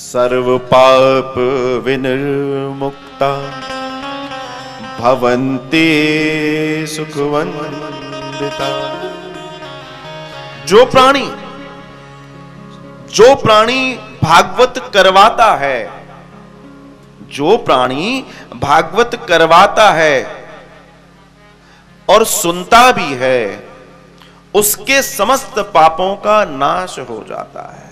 सर्व पाप विनिर्मुक्ता भवन्ति सुखवन्दिता। जो प्राणी भागवत करवाता है, जो प्राणी भागवत करवाता है और सुनता भी है, उसके समस्त पापों का नाश हो जाता है।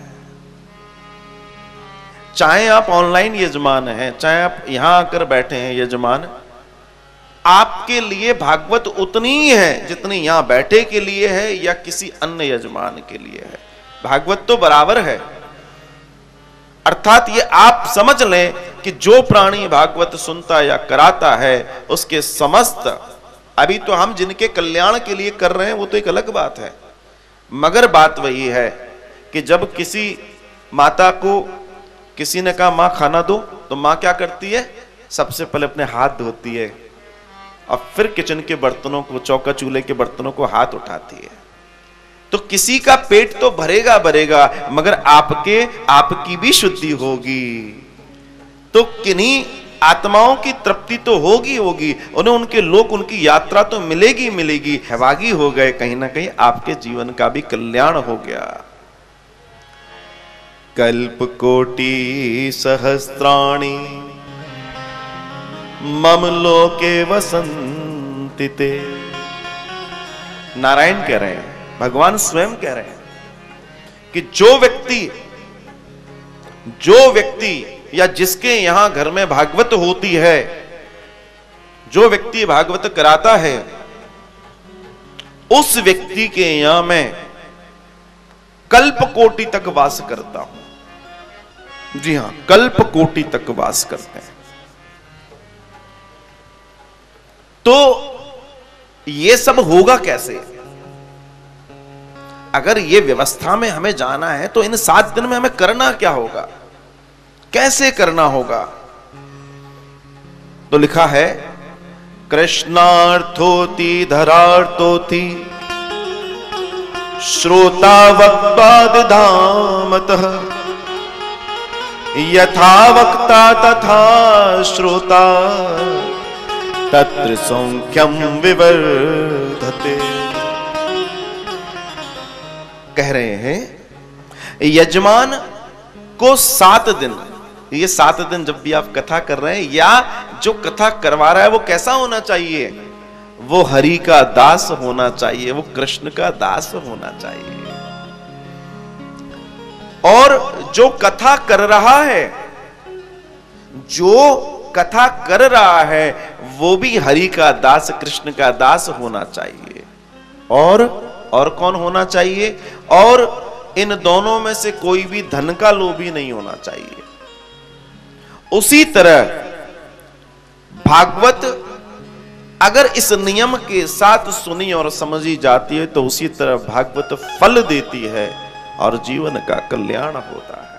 चाहे आप ऑनलाइन यजमान हैं, चाहे आप यहां आकर बैठे हैं यजमान, आपके लिए भागवत उतनी ही है जितनी यहां बैठे के लिए है या किसी अन्य यजमान के लिए है। भागवत तो बराबर है। अर्थात ये आप समझ लें कि जो प्राणी भागवत सुनता या कराता है उसके समस्त, अभी तो हम जिनके कल्याण के लिए कर रहे हैं वो तो एक अलग बात है, मगर बात वही है कि जब किसी माता को किसी ने कहा मां खाना दो, तो मां क्या करती है? सबसे पहले अपने हाथ धोती है और फिर किचन के बर्तनों को, चौका चूल्हे के बर्तनों को हाथ उठाती है। तो किसी का पेट तो भरेगा भरेगा, मगर आपकी भी शुद्धि होगी, तो किन्हीं आत्माओं की तृप्ति तो होगी होगी, उन्हें उनके लोक, उनकी यात्रा तो मिलेगी मिलेगी। सहभागी हो गए, कहीं ना कहीं आपके जीवन का भी कल्याण हो गया। कल्प कोटि सहस्राणि मम लोके वसन्ति ते। नारायण कह रहे हैं, भगवान स्वयं कह रहे हैं कि जो व्यक्ति या जिसके यहां घर में भागवत होती है, जो व्यक्ति भागवत कराता है, उस व्यक्ति के यहां मैं कल्प कोटि तक वास करता हूं। जी हां, कल्प कोटि तक वास करते हैं। तो ये सब होगा कैसे? अगर ये व्यवस्था में हमें जाना है तो इन 7 दिन में हमें करना क्या होगा, कैसे करना होगा? तो लिखा है, कृष्णार्थोति धरार्थोति श्रोता वक्तादिधामतः यथा वक्ता तथा श्रोता तत्र सौख्यम विवर्धते। कह रहे हैं यजमान को 7 दिन, ये 7 दिन जब भी आप कथा कर रहे हैं या जो कथा करवा रहा है वो कैसा होना चाहिए? वो हरि का दास होना चाहिए, वो कृष्ण का दास होना चाहिए। और जो कथा कर रहा है, जो कथा कर रहा है, वो भी हरि का दास, कृष्ण का दास होना चाहिए। और कौन होना चाहिए? और इन दोनों में से कोई भी धन का लोभी नहीं होना चाहिए। उसी तरह भागवत अगर इस नियम के साथ सुनी और समझी जाती है तो उसी तरह भागवत फल देती है और जीवन का कल्याण होता है।